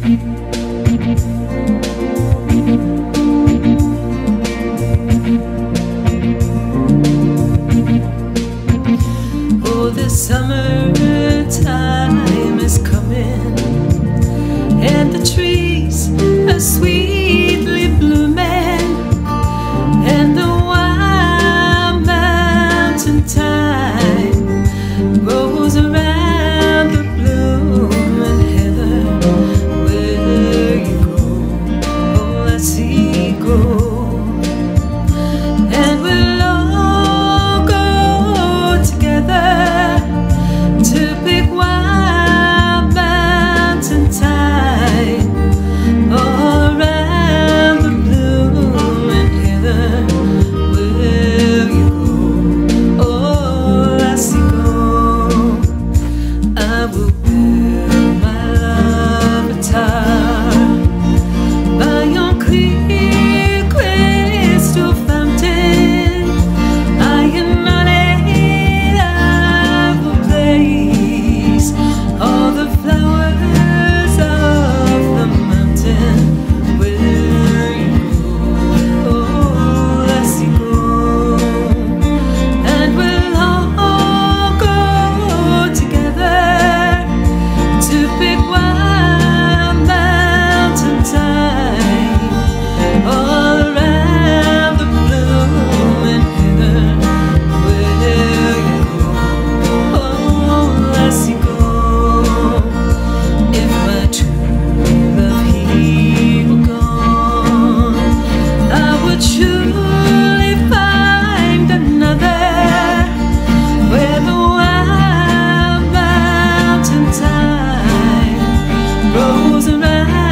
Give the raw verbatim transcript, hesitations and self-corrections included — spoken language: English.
Oh, the summertime is coming, and the trees are sweetly blooming, and the wild mountain thyme grows around the blooming heather. Where you go, oh lassie, go, and we'll all go together to pick wild mountain thyme all around the blooming heather. Where you go, oh lassie, go. I will build my love guitar by your clear crystal fountain. I am not it, I will place all the flowers of the mountain. Where you go, oh lassie, go, and we'll all go together to pick wild mountain thyme all around the blooming heather. Where you go, oh lassie, go. If my true love he were gone, I would surely find another where the wild mountain thyme grows around